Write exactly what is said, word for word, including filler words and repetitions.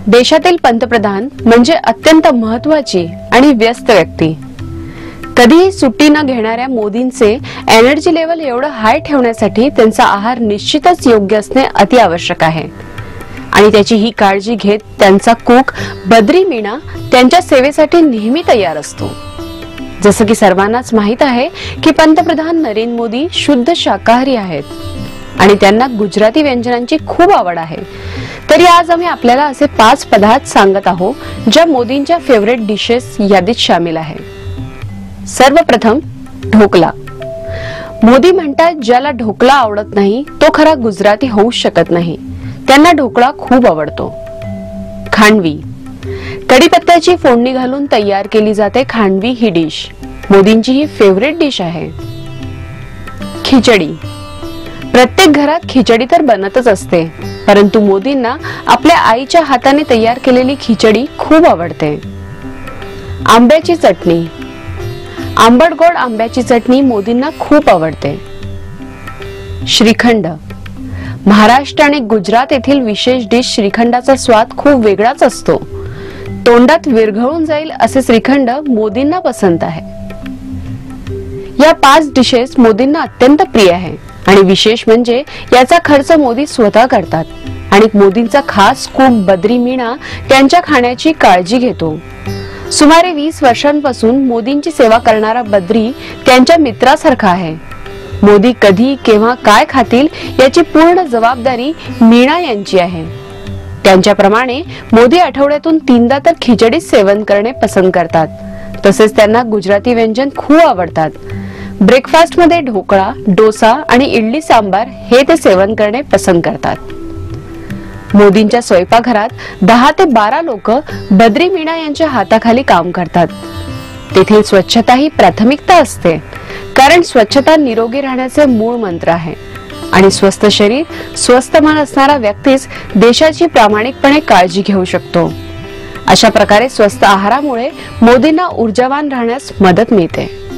देशातील पंतप्रधान म्हणजे अत्यंत महत्त्वाची आणि व्यस्त व्यक्ती. कधीही सुट्टी न घेणाऱ्या मोदींचे एनर्जी लेवल एवढं हाय ठेवण्यासाठी त्यांचा आहार निश्चितच योग्य असणे अति आवश्यक आहे. आणि त्याची ही काळजी घेत त्यांचा कुक बद्री मीना त्यांच्या सेवेसाठी नेहमी तयार असतो. जसं की सर्वांनाच माहित आहे की पंतप्रधान नरेंद्र मोदी शुद्ध शाकाहारी आहेत आणि त्यांना गुजराती व्यंजनांची खूप आवड आहे. तरी आज आम्ही आपल्याला असे पाच पदार्थ सांगत आहोत ज्या मोदींच्या फेवरेट डिशेस यादीत शामिल आहे. सर्वप्रथम ढोकला. मोदी म्हणतात ज्याला ढोकला आवडत नाही तो खरा गुजराती होऊ शकत नाही. त्यांना ढोकळा खूप आवडतो. खांडवी. कढीपत्त्याची फोडणी घालून तयार केली जाते खांडवी ही डिश मोदींची ही फेवरेट डिश आहे. खिचडी. प्रत्येक घरात खिचडी तर बनतच असते, परंतु मोदींना आपल्या आईच्या हाताने तयार केलेली खिचडी खूप आवडते. आंब्याची चटणी. आंबट गोड आंब्याची चटणी मोदींना खूप आवडते. श्रीखंड. महाराष्ट्र आणि गुजरात येथील विशेष डिश श्रीखंडाचा स्वाद खूप वेगळाच असतो. तोंडात विरघळून जाईल असे श्रीखंड मोदींना पसंत आहे. या पाच डिशेस मोदींना अत्यंत प्रिय आहे आणि विशेष म्हणजे याचा खर्च मोदी स्वतः करतात आणि मोदींचा खास कुक बद्री मीना त्यांच्या खाण्याची काळजी घेतो. सुमारे वीस वर्षांपासून मोदींची सेवा करणारा बद्री त्यांच्या मित्रासारखा आहे. मोदी कधी केव्हा काय खातील याची पूर्ण जबाबदारी मीना यांची आहे. त्यांच्याप्रमाणे मोदी आठवड्यातून तीनदा तर खिचडी सेवन करणे पसंत करतात. तसेच त्यांना गुजराती व्यंजन खूप आवडतात. ब्रेकफास्ट मध्ये ढोकळा, डोसा आणि इडली सांबार हे ते सेवन करणे पसंत करतात. मोदींच्या स्वयंपाकघरात दहा ते बारा लोक बद्री मीना यांच्या हाताखाली काम करतात. तेथील स्वच्छता ही प्राथमिकता असते, कारण स्वच्छता निरोगी राहण्याचे मूळ मंत्र आहे आणि स्वस्थ शरीर स्वस्थ मन असणारा व्यक्तीच देशाची प्रामाणिकपणे काळजी घेऊ शकतो. अशा प्रकारे स्वस्थ आहारामुळे मोदींना ऊर्जावान राहण्यास मदत मिळते.